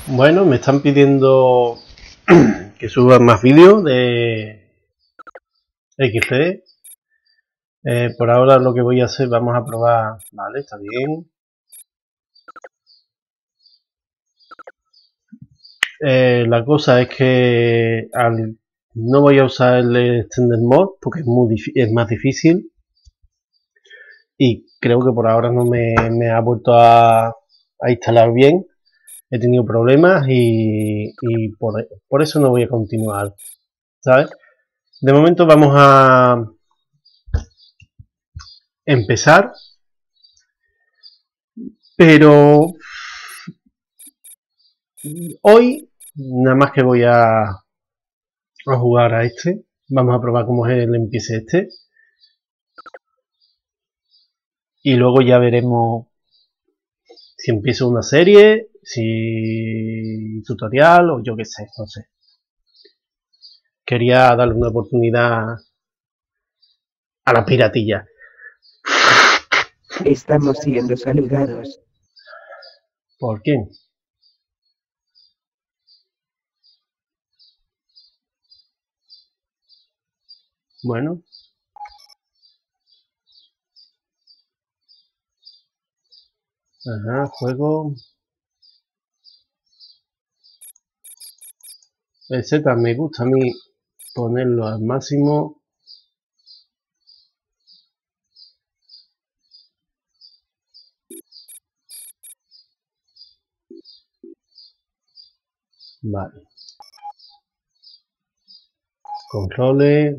Bueno, me están pidiendo que suba más vídeos de XD. Por ahora lo que voy a hacer, vamos a probar. Vale, está bien. La cosa es que no voy a usar el Extended Mod porque es más difícil. Y creo que por ahora no me ha vuelto a instalar bien. He tenido problemas y por eso no voy a continuar, ¿sabes? De momento vamos a empezar, pero hoy nada más que voy a jugar a este. Vamos a probar cómo es el empiece este. Y luego ya veremos si empiezo una serie, si tutorial o yo qué sé, no sé. Quería darle una oportunidad a la piratilla. Estamos siendo saludados. ¿Por quién? Bueno. Ajá, juego. El Z me gusta a mí ponerlo al máximo. Vale. Controles.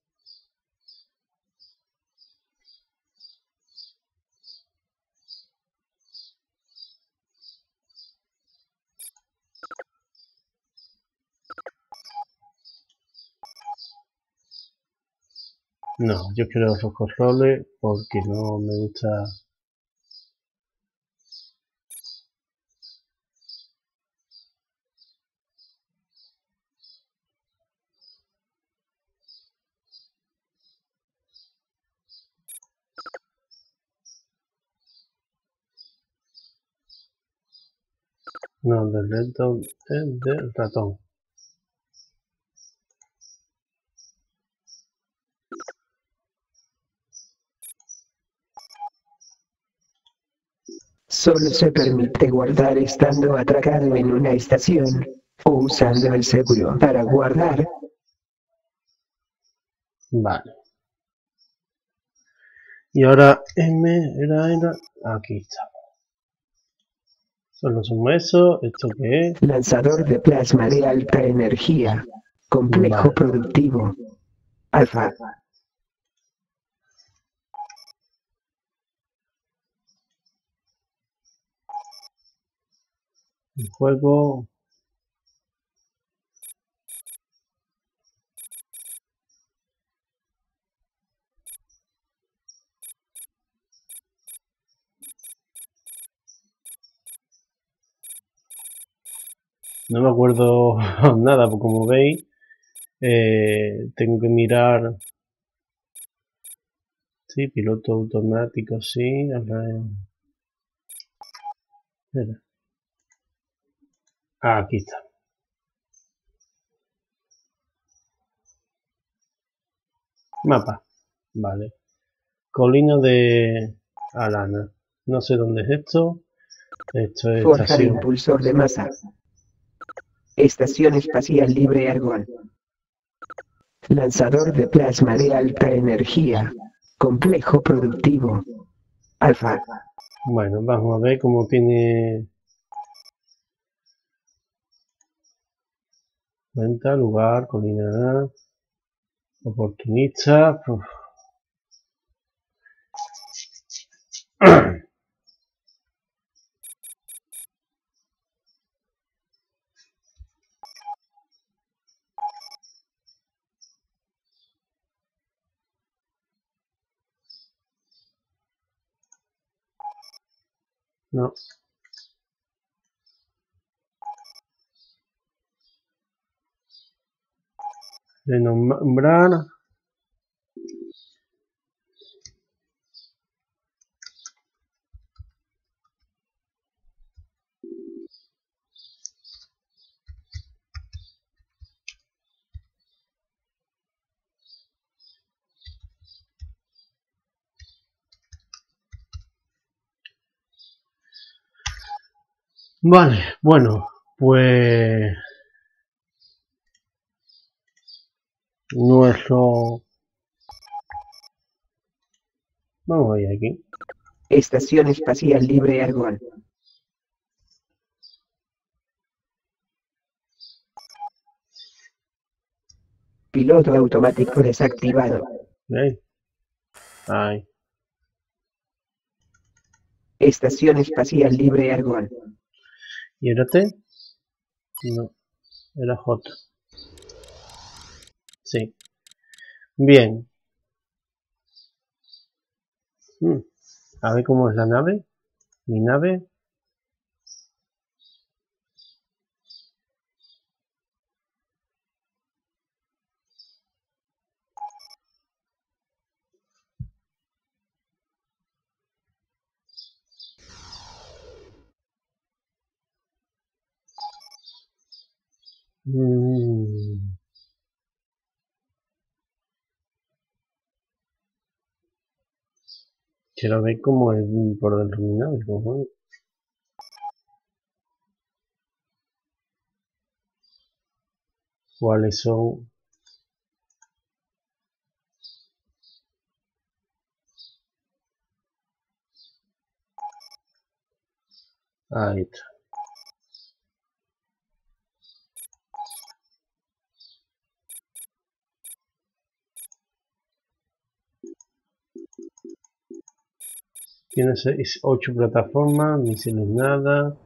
No, yo quiero los controles porque no me gusta. No, del ratón, del ratón. Solo se permite guardar estando atracado en una estación, o usando el seguro para guardar. Vale. Y ahora era, aquí está. Solo sumo eso, ¿esto qué es? Lanzador de plasma de alta energía. Complejo Vale. productivo. Alfa. El juego. No me acuerdo nada, porque como veis, tengo que mirar. Sí, piloto automático, sí. Espera. Ah, aquí está. Mapa. Vale. Colina de Alana. No sé dónde es esto. Esto es Forjar estación. impulsor de masa. Estación espacial libre Argón. Lanzador de plasma de alta energía. Complejo productivo. Alfa. Bueno, vamos a ver cómo tiene cuenta, lugar, colina, oportunista. Uf. No. Renombrar. Vale, bueno, pues nuestro... Vamos a ir aquí. Estación Espacial Libre Argon. Piloto automático desactivado. ¿Veis? Ahí. Estación Espacial Libre Argon. ¿Y era T? No, era J. Sí. Bien. A ver cómo es la nave. Mi nave. Quiero ver cómo es por dentro mi nave. Cojones. ¿Cuáles son? Ahí está. Tiene 8 plataformas, misiles nada.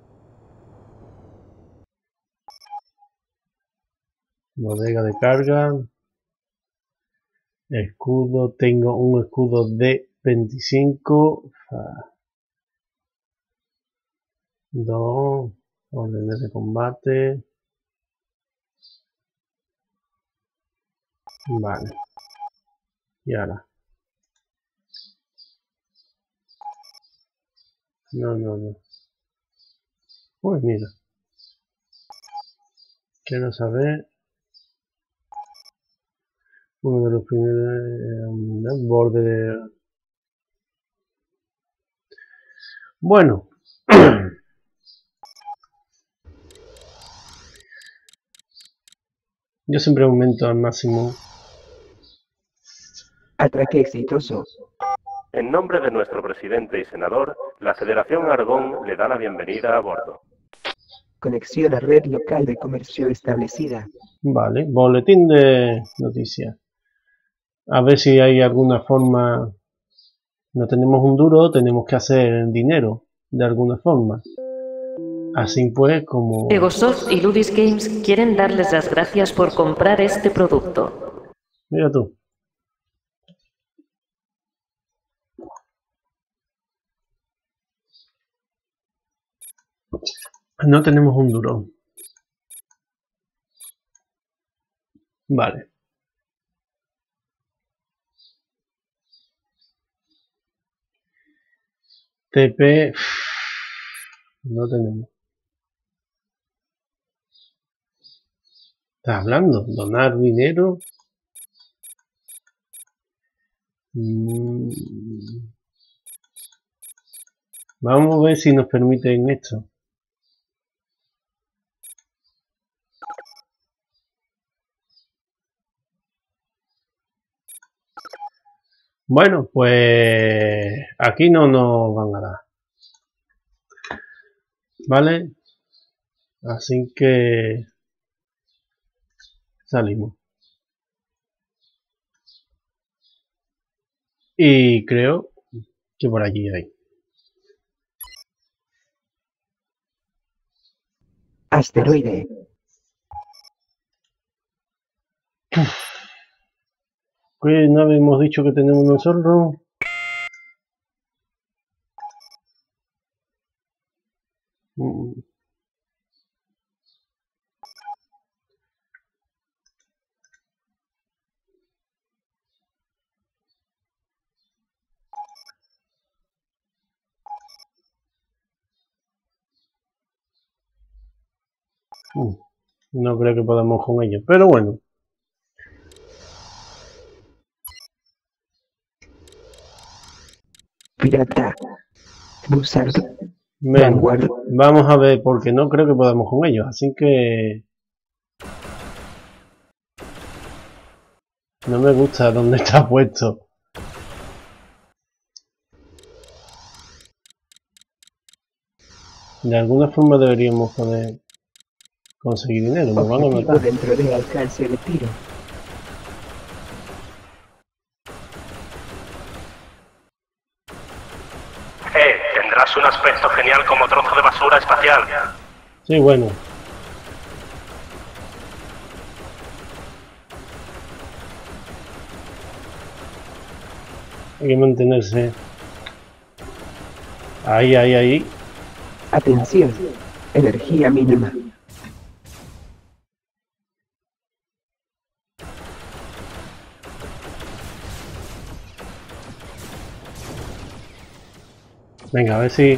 Bodega de carga. Escudo, tengo un escudo de 25. 2 órdenes de combate. Vale. Y ahora. No. Uy, mira. Quiero saber. Uno de los primeros borde de... Bueno. Yo siempre aumento al máximo. Atraque exitoso. En nombre de nuestro presidente y senador, la Federación Argón le da la bienvenida a bordo. Conexión a red local de comercio establecida. Vale, boletín de noticias. A ver si hay alguna forma. No tenemos un duro, tenemos que hacer dinero de alguna forma. Así pues, como... Egosoft y Ludis Games quieren darles las gracias por comprar este producto. Mira tú. No tenemos un duro. Vale. TP... No tenemos. ¿Estás hablando? ¿Donar dinero? Vamos a ver si nos permiten esto. Bueno, pues aquí no nos van a dar. ¿Vale? Así que salimos. Y creo que por allí hay. Asteroide. ¿Qué nave hemos dicho que tenemos nosotros? No creo que podamos con ellos, pero bueno. Pirata. Buzzard. Venga, Vanguard. vamos a ver, porque no creo que podamos con ellos, así que... No me gusta dónde está puesto. De alguna forma deberíamos poder conseguir dinero, nos van a Objetivo matar. dentro de alcance de tiro. Tendrás un aspecto genial como trozo de basura espacial. Sí, bueno. Hay que mantenerse. Ahí, ahí, ahí. Atención. Energía mínima. Venga, a ver si...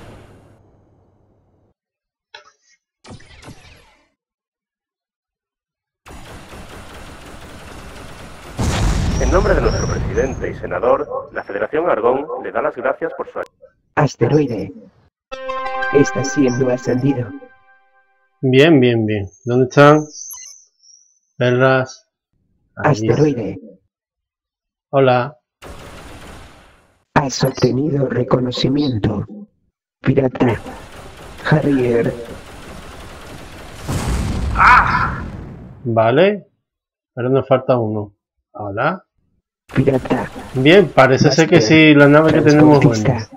En nombre de nuestro presidente y senador, la Federación Argón le da las gracias por su ayuda. Asteroide. Está siendo ascendido. Bien, bien, bien. ¿Dónde están? Perras. Allí. Asteroide. Hola. Has obtenido reconocimiento. Pirata. Harrier. Vale. Ahora nos falta uno. Hola. Pirata. Bien, parece ser que Master. sí, la nave que tenemos es buena. Transportista.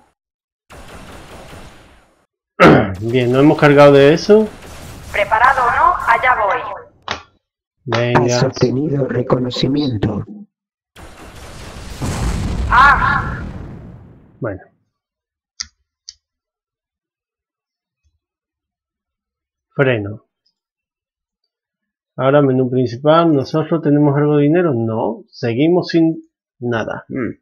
Bien, ¿no hemos cargado de eso? ¿Preparado o no? Allá voy. Has Venga. obtenido reconocimiento. ¡Ah! Bueno. Freno. Ahora menú principal. ¿Nosotros tenemos algo de dinero? No. Seguimos sin nada.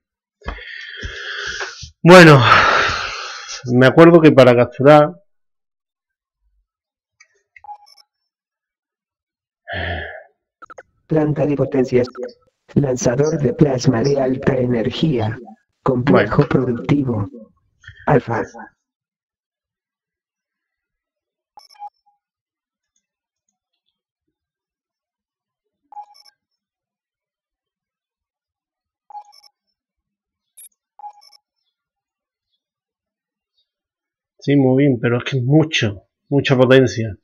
Bueno. Me acuerdo que para capturar... Planta de potencias. Lanzador de plasma de alta energía. Complejo productivo. Alfa. Sí, muy bien, pero es que es mucho. Mucha potencia.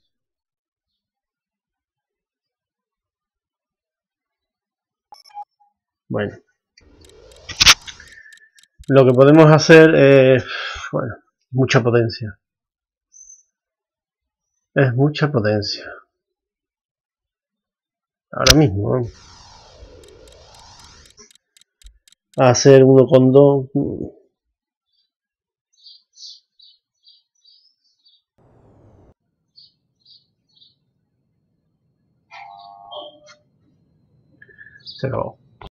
Bueno. Lo que podemos hacer es... Bueno, mucha potencia. Es mucha potencia. Ahora mismo, vamos. Hacer 1,2. Se acabó.